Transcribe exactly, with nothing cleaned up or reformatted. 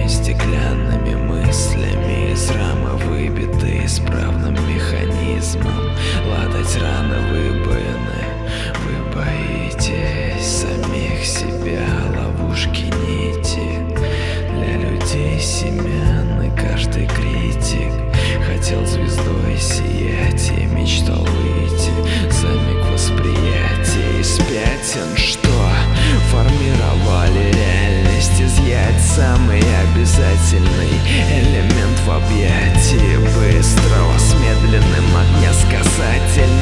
Стеклянными, стеклянными мыслями из рамы выбиты исправным механизмом. Ладать раны выбоины. Вы боитесь самих себя, ловушки нити для людей семян. И каждый критик хотел звездой сиять и мечтал выйти за миг восприятия из пятен, что формировали реальность, изъять самый обязательный элемент в объятии быстрого с медленным огнесказателем.